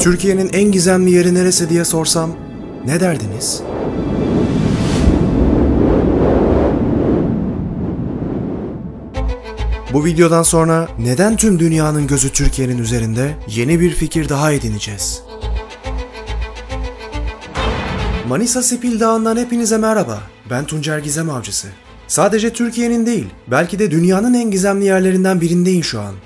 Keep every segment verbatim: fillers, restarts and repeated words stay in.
Türkiye'nin en gizemli yeri neresi diye sorsam ne derdiniz? Bu videodan sonra neden tüm dünyanın gözü Türkiye'nin üzerinde yeni bir fikir daha edineceğiz. Manisa Sipil Dağı'ndan hepinize merhaba. Ben Tuncer Gizem Avcısı. Sadece Türkiye'nin değil, belki de dünyanın en gizemli yerlerinden birindeyim şu an.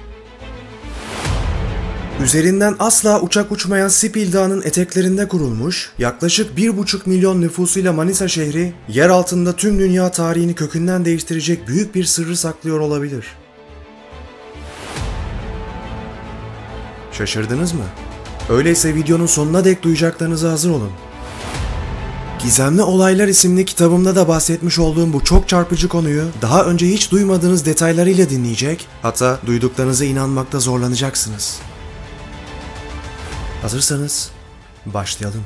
Üzerinden asla uçak uçmayan Sipil Dağı'nın eteklerinde kurulmuş, yaklaşık bir buçuk milyon nüfusuyla Manisa şehri, yer altında tüm dünya tarihini kökünden değiştirecek büyük bir sırrı saklıyor olabilir. Şaşırdınız mı? Öyleyse videonun sonuna dek duyacaklarınıza hazır olun. Gizemli Olaylar isimli kitabımda da bahsetmiş olduğum bu çok çarpıcı konuyu daha önce hiç duymadığınız detaylarıyla dinleyecek, hatta duyduklarınıza inanmakta zorlanacaksınız. Hazırsanız başlayalım.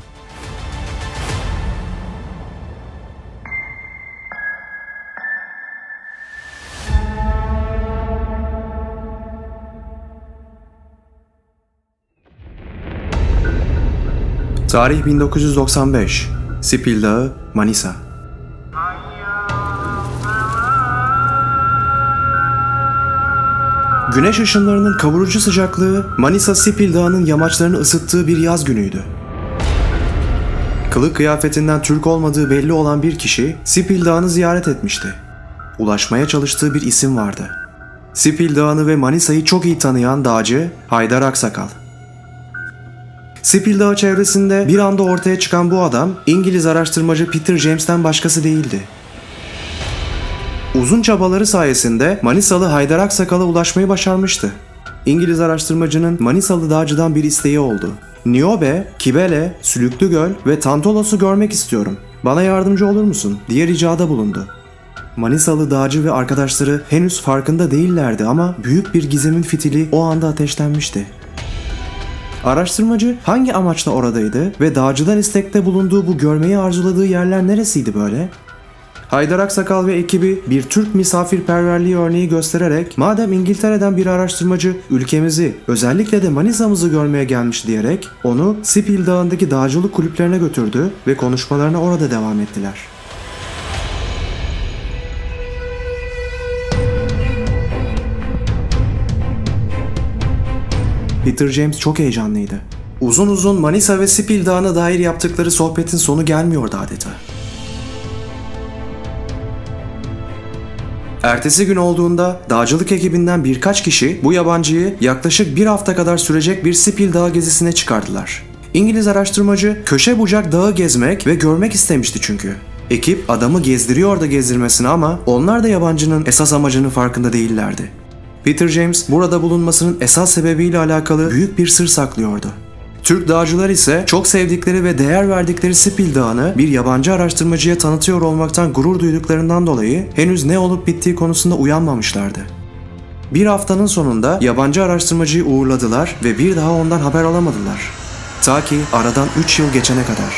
Tarih bin dokuz yüz doksan beş. Sipil Dağı, Manisa. Güneş ışınlarının kavurucu sıcaklığı Manisa Sipil Dağı'nın yamaçlarını ısıttığı bir yaz günüydü. Kılık kıyafetinden Türk olmadığı belli olan bir kişi Sipil Dağı'nı ziyaret etmişti. Ulaşmaya çalıştığı bir isim vardı. Sipil Dağı'nı ve Manisa'yı çok iyi tanıyan dağcı Haydar Aksakal. Sipil Dağı çevresinde bir anda ortaya çıkan bu adam İngiliz araştırmacı Peter James'ten başkası değildi. Uzun çabaları sayesinde Manisalı Haydar Aksakal'a ulaşmayı başarmıştı. İngiliz araştırmacının Manisalı dağcıdan bir isteği oldu. Niobe, Kibele, Sülüklügöl ve Tantolos'u görmek istiyorum. Bana yardımcı olur musun? diye ricada bulundu. Manisalı dağcı ve arkadaşları henüz farkında değillerdi ama büyük bir gizemin fitili o anda ateşlenmişti. Araştırmacı hangi amaçla oradaydı ve dağcıdan istekte bulunduğu bu görmeyi arzuladığı yerler neresiydi böyle? Haydar Aksakal ve ekibi bir Türk misafirperverliği örneği göstererek madem İngiltere'den bir araştırmacı ülkemizi, özellikle de Manisa'mızı görmeye gelmiş diyerek onu Sipil Dağı'ndaki dağcılık kulüplerine götürdü ve konuşmalarına orada devam ettiler. Peter James çok heyecanlıydı. Uzun uzun Manisa ve Sipil Dağı'na dair yaptıkları sohbetin sonu gelmiyordu adeta. Ertesi gün olduğunda dağcılık ekibinden birkaç kişi bu yabancıyı yaklaşık bir hafta kadar sürecek bir Sipil Dağı gezisine çıkardılar. İngiliz araştırmacı köşe bucak dağı gezmek ve görmek istemişti çünkü. Ekip adamı gezdiriyor da gezdirmesine ama onlar da yabancının esas amacının farkında değillerdi. Peter James burada bulunmasının esas sebebiyle alakalı büyük bir sır saklıyordu. Türk dağcılar ise çok sevdikleri ve değer verdikleri Sipil Dağı'nı bir yabancı araştırmacıya tanıtıyor olmaktan gurur duyduklarından dolayı henüz ne olup bittiği konusunda uyanmamışlardı. Bir haftanın sonunda yabancı araştırmacıyı uğurladılar ve bir daha ondan haber alamadılar. Ta ki aradan üç yıl geçene kadar.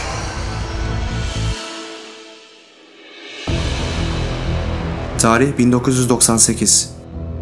Tarih bin dokuz yüz doksan sekiz.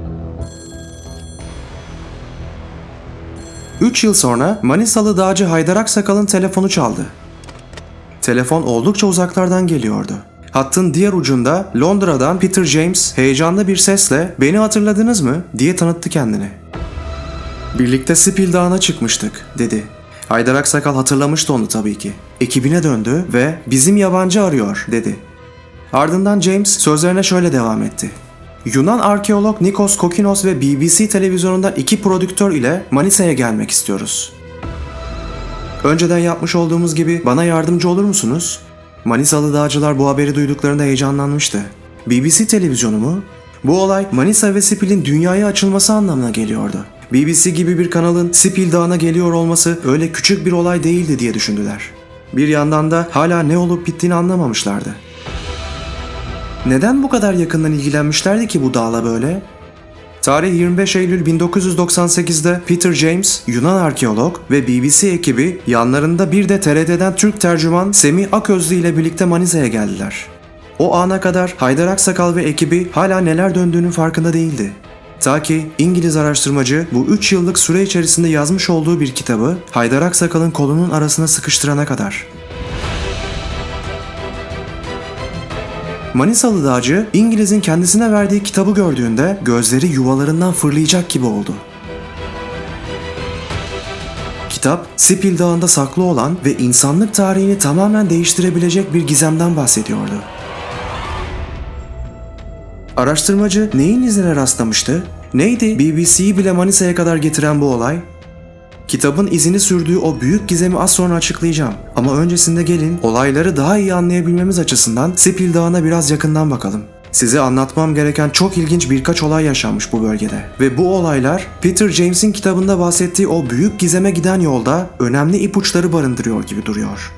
üç yıl sonra Manisalı dağcı Haydar Aksakal'ın telefonu çaldı. Telefon oldukça uzaklardan geliyordu. Hattın diğer ucunda Londra'dan Peter James heyecanlı bir sesle "Beni hatırladınız mı?" diye tanıttı kendini. "Birlikte Sipil Dağı'na çıkmıştık," dedi. Haydar Aksakal hatırlamıştı onu tabii ki. Ekibine döndü ve "Bizim yabancı arıyor," dedi. Ardından James sözlerine şöyle devam etti. "Yunan arkeolog Nikos Kokinos ve B B C televizyonundan iki prodüktör ile Manisa'ya gelmek istiyoruz. Önceden yapmış olduğumuz gibi bana yardımcı olur musunuz?" Manisalı dağcılar bu haberi duyduklarında heyecanlanmıştı. B B C televizyonu mu? Bu olay Manisa ve Sipil'in dünyaya açılması anlamına geliyordu. B B C gibi bir kanalın Sipil Dağı'na geliyor olması öyle küçük bir olay değildi diye düşündüler. Bir yandan da hala ne olup bittiğini anlamamışlardı. Neden bu kadar yakından ilgilenmişlerdi ki bu dağla böyle? Tarih yirmi beş Eylül bin dokuz yüz doksan sekiz'de Peter James, Yunan arkeolog ve B B C ekibi yanlarında bir de T R T'den Türk tercüman Semih Aközlü ile birlikte Manisa'ya geldiler. O ana kadar Haydar Aksakal ve ekibi hala neler döndüğünün farkında değildi. Ta ki İngiliz araştırmacı bu üç yıllık süre içerisinde yazmış olduğu bir kitabı Haydar Aksakal'ın kolunun arasına sıkıştırana kadar. Manisalı dağcı İngiliz'in kendisine verdiği kitabı gördüğünde gözleri yuvalarından fırlayacak gibi oldu. Kitap, Sipil Dağı'nda saklı olan ve insanlık tarihini tamamen değiştirebilecek bir gizemden bahsediyordu. Araştırmacı neyin izine rastlamıştı? Neydi B B C'yi bile Manisa'ya kadar getiren bu olay? Kitabın izini sürdüğü o büyük gizemi az sonra açıklayacağım. Ama öncesinde gelin olayları daha iyi anlayabilmemiz açısından Sipil Dağı'na biraz yakından bakalım. Size anlatmam gereken çok ilginç birkaç olay yaşanmış bu bölgede. Ve bu olaylar Peter James'in kitabında bahsettiği o büyük gizeme giden yolda önemli ipuçları barındırıyor gibi duruyor.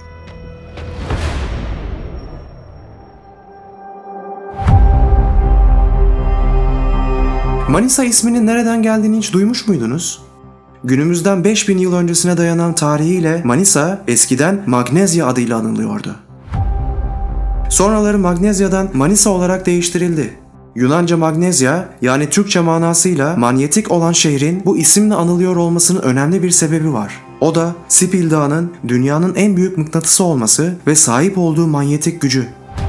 Manisa isminin nereden geldiğini hiç duymuş muydunuz? Günümüzden beş bin yıl öncesine dayanan tarihiyle Manisa eskiden Magnezya adıyla anılıyordu. Sonraları Magnezya'dan Manisa olarak değiştirildi. Yunanca Magnezya, yani Türkçe manasıyla manyetik olan şehrin bu isimle anılıyor olmasının önemli bir sebebi var. O da Sipil Dağı'nın dünyanın en büyük mıknatısı olması ve sahip olduğu manyetik gücü.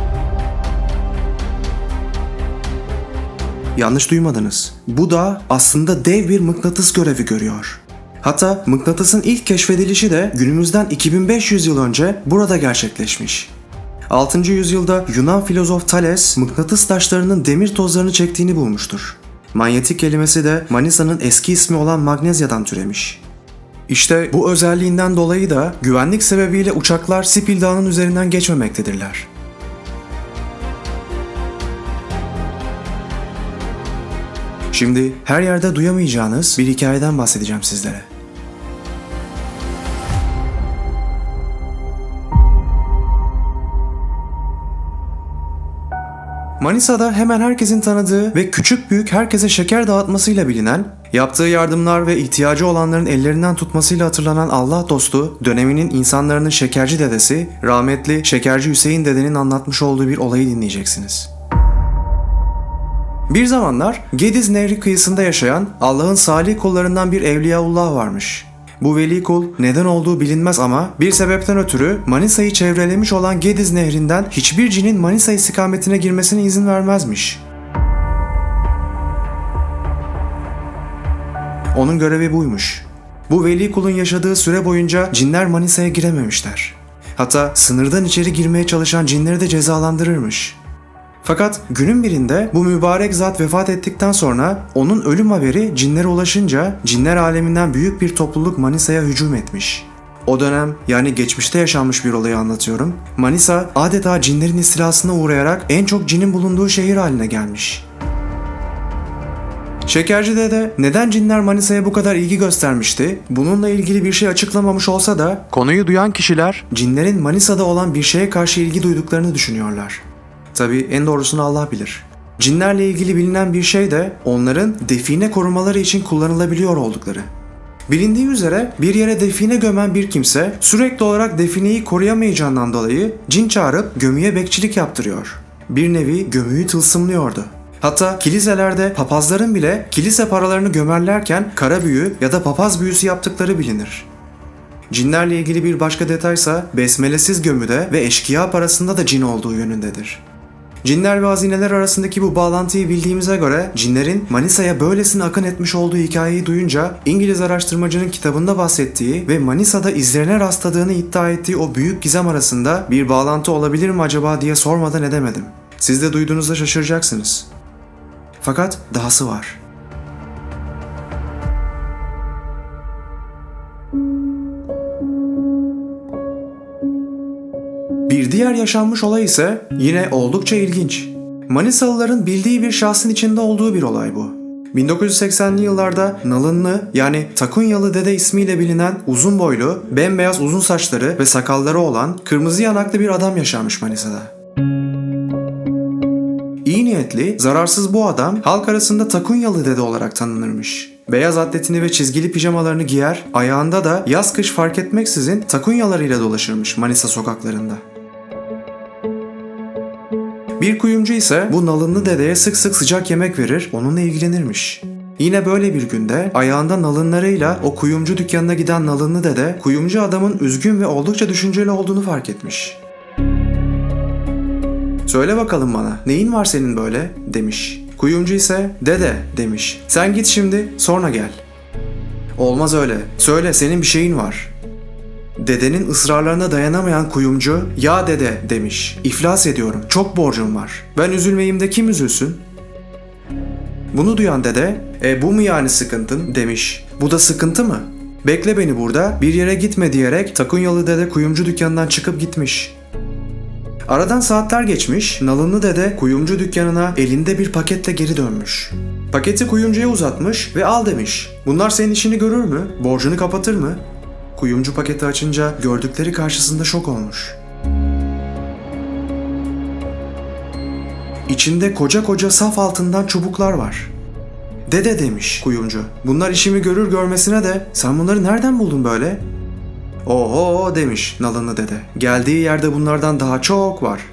Yanlış duymadınız. Bu dağ aslında dev bir mıknatıs görevi görüyor. Hatta mıknatısın ilk keşfedilişi de günümüzden iki bin beş yüz yıl önce burada gerçekleşmiş. altıncı yüzyılda Yunan filozof Thales, mıknatıs taşlarının demir tozlarını çektiğini bulmuştur. Manyetik kelimesi de Manisa'nın eski ismi olan Magnezya'dan türemiş. İşte bu özelliğinden dolayı da güvenlik sebebiyle uçaklar Sipil Dağı'nın üzerinden geçmemektedirler. Şimdi her yerde duyamayacağınız bir hikayeden bahsedeceğim sizlere. Manisa'da hemen herkesin tanıdığı ve küçük büyük herkese şeker dağıtmasıyla bilinen, yaptığı yardımlar ve ihtiyacı olanların ellerinden tutmasıyla hatırlanan Allah dostu, döneminin insanların şekerci dedesi, rahmetli Şekerci Hüseyin dedenin anlatmış olduğu bir olayı dinleyeceksiniz. Bir zamanlar Gediz Nehri kıyısında yaşayan Allah'ın salih kullarından bir Evliyaullah varmış. Bu veli kul neden olduğu bilinmez ama bir sebepten ötürü Manisa'yı çevrelemiş olan Gediz Nehri'nden hiçbir cinin Manisa istikametine girmesine izin vermezmiş. Onun görevi buymuş. Bu veli kulun yaşadığı süre boyunca cinler Manisa'ya girememişler. Hatta sınırdan içeri girmeye çalışan cinleri de cezalandırırmış. Fakat günün birinde bu mübarek zat vefat ettikten sonra onun ölüm haberi cinlere ulaşınca cinler aleminden büyük bir topluluk Manisa'ya hücum etmiş. O dönem, yani geçmişte yaşanmış bir olayı anlatıyorum. Manisa adeta cinlerin istilasına uğrayarak en çok cinin bulunduğu şehir haline gelmiş. Şekerci dede neden cinler Manisa'ya bu kadar ilgi göstermişti? Bununla ilgili bir şey açıklamamış olsa da konuyu duyan kişiler cinlerin Manisa'da olan bir şeye karşı ilgi duyduklarını düşünüyorlar. Tabii en doğrusunu Allah bilir. Cinlerle ilgili bilinen bir şey de onların define korumaları için kullanılabiliyor oldukları. Bilindiği üzere bir yere define gömen bir kimse sürekli olarak defineyi koruyamayacağından dolayı cin çağırıp gömüye bekçilik yaptırıyor. Bir nevi gömüyü tılsımlıyordu. Hatta kiliselerde papazların bile kilise paralarını gömerlerken kara büyü ya da papaz büyüsü yaptıkları bilinir. Cinlerle ilgili bir başka detaysa besmelesiz gömüde ve eşkıya parasında da cin olduğu yönündedir. Cinler ve hazineler arasındaki bu bağlantıyı bildiğimize göre cinlerin Manisa'ya böylesine akın etmiş olduğu hikayeyi duyunca İngiliz araştırmacının kitabında bahsettiği ve Manisa'da izlerine rastladığını iddia ettiği o büyük gizem arasında bir bağlantı olabilir mi acaba diye sormadan edemedim. Siz de duyduğunuzda şaşıracaksınız. Fakat dahası var. Bir diğer yaşanmış olay ise yine oldukça ilginç. Manisalıların bildiği bir şahsın içinde olduğu bir olay bu. bin dokuz yüz seksenli yıllarda Nalınlı, yani Takunyalı Dede ismiyle bilinen uzun boylu, bembeyaz uzun saçları ve sakalları olan kırmızı yanaklı bir adam yaşarmış Manisa'da. İyi niyetli, zararsız bu adam halk arasında Takunyalı Dede olarak tanınırmış. Beyaz atletini ve çizgili pijamalarını giyer, ayağında da yaz kış fark etmeksizin takunyalarıyla dolaşırmış Manisa sokaklarında. Bir kuyumcu ise bu Nalınlı dedeye sık sık sıcak yemek verir, onunla ilgilenirmiş. Yine böyle bir günde ayağında nalınlarıyla o kuyumcu dükkanına giden nalınlı dede kuyumcu adamın üzgün ve oldukça düşünceli olduğunu fark etmiş. "Söyle bakalım bana, neyin var senin böyle?" demiş. Kuyumcu ise "Dede," demiş. "Sen git şimdi, sonra gel." "Olmaz öyle. Söyle, senin bir şeyin var." Dedenin ısrarlarına dayanamayan kuyumcu "Ya dede," demiş. "İflas ediyorum. Çok borcum var. Ben üzülmeyeyim de kim üzülsün?" Bunu duyan dede "E bu mu yani sıkıntın?" demiş. "Bu da sıkıntı mı? Bekle beni burada, bir yere gitme," diyerek Takunyalı dede kuyumcu dükkanından çıkıp gitmiş. Aradan saatler geçmiş, nalınlı dede kuyumcu dükkanına elinde bir paketle geri dönmüş. Paketi kuyumcuya uzatmış ve "Al," demiş. "Bunlar senin işini görür mü? Borcunu kapatır mı?" Kuyumcu paketi açınca gördükleri karşısında şok olmuş. İçinde koca koca saf altından çubuklar var. "Dede," demiş kuyumcu, "bunlar işimi görür görmesine de sen bunları nereden buldun böyle?" "Oho," demiş nalınlı dede, "geldiği yerde bunlardan daha çok var."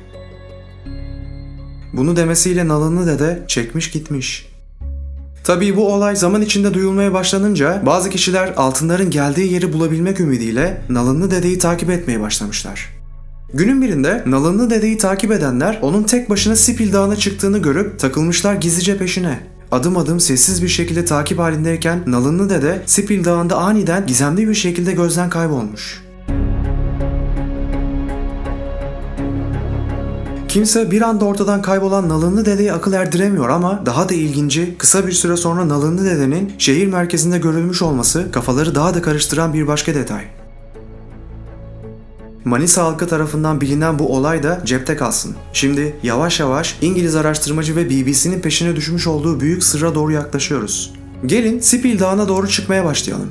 Bunu demesiyle nalınlı dede çekmiş gitmiş. Tabii bu olay zaman içinde duyulmaya başlanınca bazı kişiler altınların geldiği yeri bulabilmek ümidiyle nalınlı dedeyi takip etmeye başlamışlar. Günün birinde nalınlı dedeyi takip edenler onun tek başına Sipil Dağı'na çıktığını görüp takılmışlar gizlice peşine. Adım adım sessiz bir şekilde takip halindeyken nalınlı dede Sipil Dağı'nda aniden gizemli bir şekilde gözden kaybolmuş. Kimse bir anda ortadan kaybolan nalınlı dedeye akıl erdiremiyor ama daha da ilginci, kısa bir süre sonra nalınlı dedenin şehir merkezinde görülmüş olması kafaları daha da karıştıran bir başka detay. Manisa halkı tarafından bilinen bu olay da cepte kalsın. Şimdi yavaş yavaş İngiliz araştırmacı ve B B C'nin peşine düşmüş olduğu büyük sırra doğru yaklaşıyoruz. Gelin Sipil Dağı'na doğru çıkmaya başlayalım.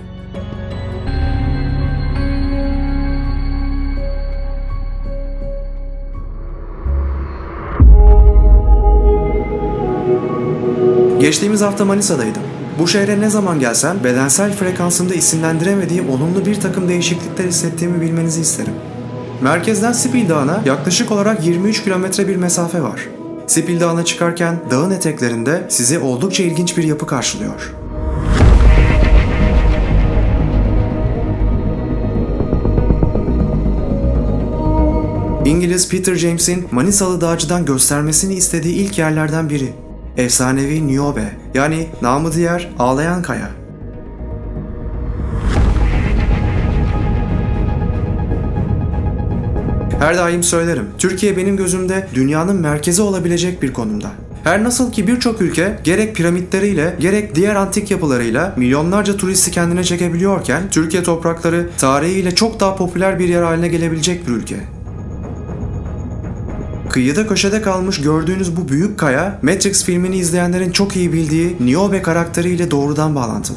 Geçtiğimiz hafta Manisa'daydım. Bu şehre ne zaman gelsem bedensel frekansımda isimlendiremediğim olumlu bir takım değişiklikler hissettiğimi bilmenizi isterim. Merkezden Sipil Dağı'na yaklaşık olarak yirmi üç kilometre bir mesafe var. Sipil Dağı'na çıkarken dağın eteklerinde sizi oldukça ilginç bir yapı karşılıyor. İngiliz Peter James'in Manisalı dağcıdan göstermesini istediği ilk yerlerden biri. Efsanevi Niobe, yani namı diğer Ağlayan Kaya. Her daim söylerim, Türkiye benim gözümde dünyanın merkezi olabilecek bir konumda. Her nasıl ki birçok ülke gerek piramitleriyle gerek diğer antik yapılarıyla milyonlarca turisti kendine çekebiliyorken Türkiye toprakları tarihiyle çok daha popüler bir yer haline gelebilecek bir ülke. Kıyıda köşede kalmış gördüğünüz bu büyük kaya, Matrix filmini izleyenlerin çok iyi bildiği Niobe karakteriyle doğrudan bağlantılı.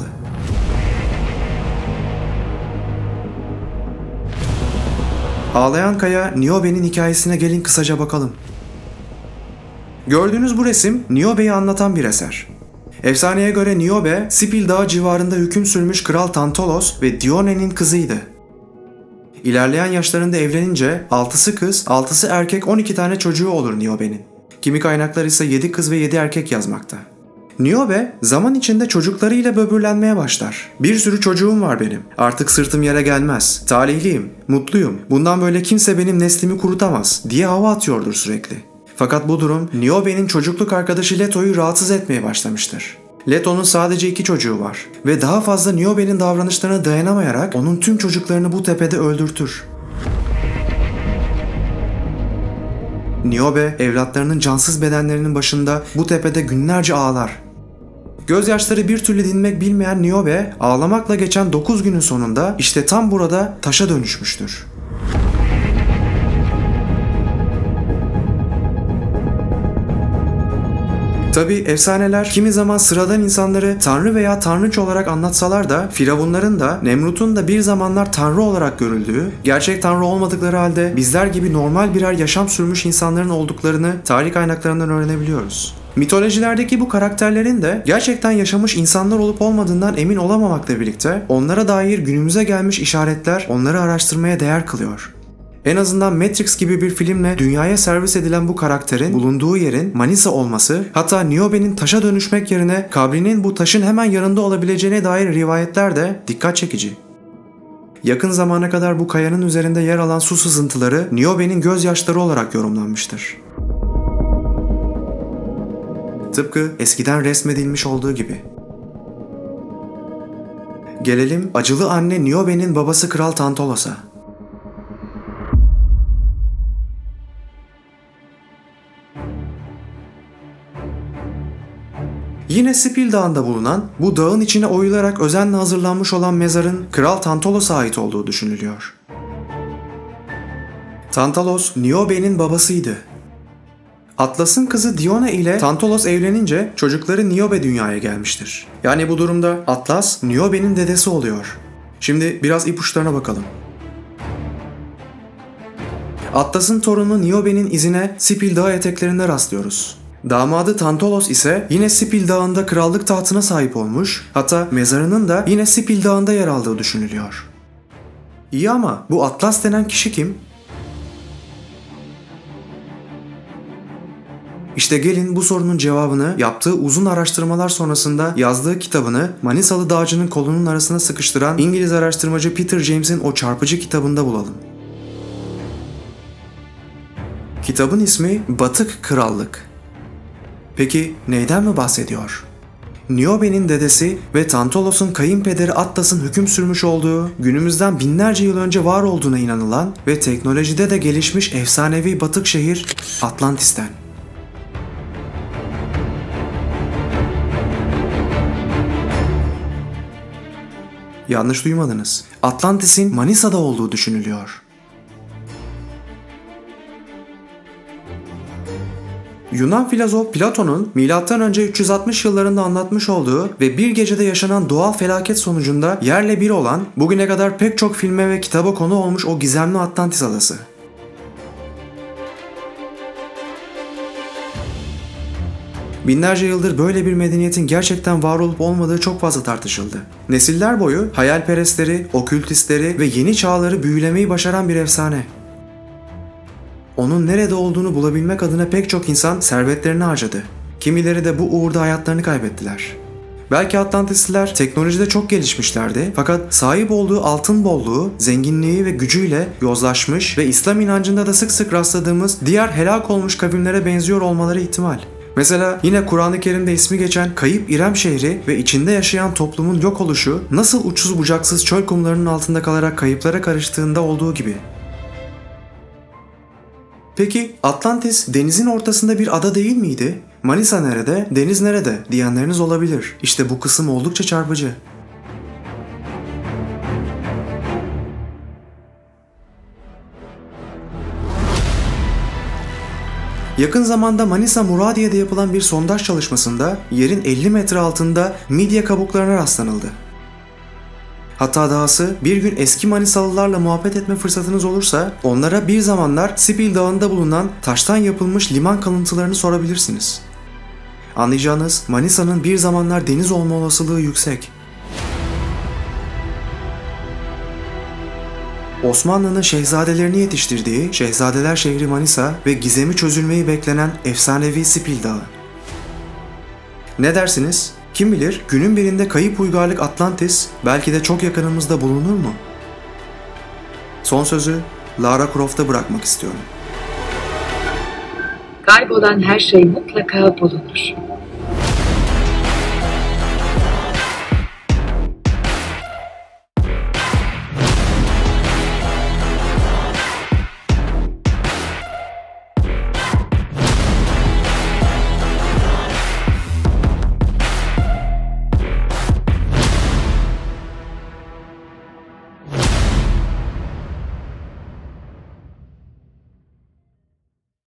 Ağlayan Kaya, Niobe'nin hikayesine gelin kısaca bakalım. Gördüğünüz bu resim Niobe'yi anlatan bir eser. Efsaneye göre Niobe, Sipil Dağı civarında hüküm sürmüş Kral Tantalos ve Dione'nin kızıydı. İlerleyen yaşlarında evlenince altısı kız, altısı erkek on iki tane çocuğu olur Niobe'nin. Kimi kaynaklar ise yedi kız ve yedi erkek yazmakta. Niobe zaman içinde çocuklarıyla böbürlenmeye başlar. "Bir sürü çocuğum var benim. Artık sırtım yere gelmez. Talihliyim, mutluyum. Bundan böyle kimse benim neslimi kurutamaz," diye hava atıyordur sürekli. Fakat bu durum Niobe'nin çocukluk arkadaşı Leto'yu rahatsız etmeye başlamıştır. Leto'nun sadece iki çocuğu var ve daha fazla Niobe'nin davranışlarına dayanamayarak onun tüm çocuklarını bu tepede öldürtür. Niobe evlatlarının cansız bedenlerinin başında bu tepede günlerce ağlar. Gözyaşları bir türlü dinmek bilmeyen Niobe ağlamakla geçen dokuz günün sonunda işte tam burada taşa dönüşmüştür. Tabi efsaneler kimi zaman sıradan insanları tanrı veya tanrıç olarak anlatsalar da Firavunların da Nemrut'un da bir zamanlar tanrı olarak görüldüğü, gerçek tanrı olmadıkları halde bizler gibi normal birer yaşam sürmüş insanların olduklarını tarih kaynaklarından öğrenebiliyoruz. Mitolojilerdeki bu karakterlerin de gerçekten yaşamış insanlar olup olmadığından emin olamamakla birlikte onlara dair günümüze gelmiş işaretler onları araştırmaya değer kılıyor. En azından Matrix gibi bir filmle dünyaya servis edilen bu karakterin bulunduğu yerin Manisa olması, hatta Niobe'nin taşa dönüşmek yerine kabrinin bu taşın hemen yanında olabileceğine dair rivayetler de dikkat çekici. Yakın zamana kadar bu kayanın üzerinde yer alan su sızıntıları Niobe'nin gözyaşları olarak yorumlanmıştır. Tıpkı eskiden resmedilmiş olduğu gibi. Gelelim acılı anne Niobe'nin babası Kral Tantalos'a. Yine Sipil Dağı'nda bulunan, bu dağın içine oyularak özenle hazırlanmış olan mezarın Kral Tantalos'a ait olduğu düşünülüyor. Tantalos, Niobe'nin babasıydı. Atlas'ın kızı Dione ile Tantalos evlenince çocukları Niobe dünyaya gelmiştir. Yani bu durumda Atlas, Niobe'nin dedesi oluyor. Şimdi biraz ipuçlarına bakalım. Atlas'ın torunu Niobe'nin izine Sipil Dağı eteklerinde rastlıyoruz. Damadı Tantalos ise yine Sipil Dağı'nda krallık tahtına sahip olmuş, hatta mezarının da yine Sipil Dağı'nda yer aldığı düşünülüyor. İyi ama bu Atlas denen kişi kim? İşte gelin bu sorunun cevabını yaptığı uzun araştırmalar sonrasında yazdığı kitabını Manisalı dağcının kolunun arasına sıkıştıran İngiliz araştırmacı Peter James'in o çarpıcı kitabında bulalım. Kitabın ismi Batık Krallık. Peki neyden mi bahsediyor? Niobe'nin dedesi ve Tantalos'un kayınpederi Atlas'ın hüküm sürmüş olduğu, günümüzden binlerce yıl önce var olduğuna inanılan ve teknolojide de gelişmiş efsanevi batık şehir Atlantis'ten. Yanlış duymadınız. Atlantis'in Manisa'da olduğu düşünülüyor. Yunan filozof Platon'un milattan önce üç yüz altmış yıllarında anlatmış olduğu ve bir gecede yaşanan doğal felaket sonucunda yerle bir olan, bugüne kadar pek çok filme ve kitaba konu olmuş o gizemli Atlantis adası. Binlerce yıldır böyle bir medeniyetin gerçekten var olup olmadığı çok fazla tartışıldı. Nesiller boyu hayalperestleri, okültistleri ve yeni çağları büyülemeyi başaran bir efsane. Onun nerede olduğunu bulabilmek adına pek çok insan servetlerini harcadı. Kimileri de bu uğurda hayatlarını kaybettiler. Belki Atlantisliler teknolojide çok gelişmişlerdi, fakat sahip olduğu altın bolluğu, zenginliği ve gücüyle yozlaşmış ve İslam inancında da sık sık rastladığımız diğer helak olmuş kavimlere benziyor olmaları ihtimal. Mesela yine Kur'an-ı Kerim'de ismi geçen Kayıp İrem şehri ve içinde yaşayan toplumun yok oluşu nasıl uçsuz bucaksız çöl kumlarının altında kalarak kayıplara karıştığında olduğu gibi. Peki Atlantis denizin ortasında bir ada değil miydi? Manisa nerede, deniz nerede diyenleriniz olabilir. İşte bu kısım oldukça çarpıcı. Yakın zamanda Manisa Muradiye'de yapılan bir sondaj çalışmasında yerin elli metre altında midye kabuklarına rastlanıldı. Hatta dahası bir gün eski Manisalılarla muhabbet etme fırsatınız olursa onlara bir zamanlar Sipil Dağı'nda bulunan taştan yapılmış liman kalıntılarını sorabilirsiniz. Anlayacağınız Manisa'nın bir zamanlar deniz olma olasılığı yüksek. Osmanlı'nın şehzadelerini yetiştirdiği Şehzadeler şehri Manisa ve gizemi çözülmeyi beklenen efsanevi Sipil Dağı. Ne dersiniz? Kim bilir günün birinde kayıp uygarlık Atlantis belki de çok yakınımızda bulunur mu? Son sözü Lara Croft'a bırakmak istiyorum. Kaybolan her şey mutlaka bulunur.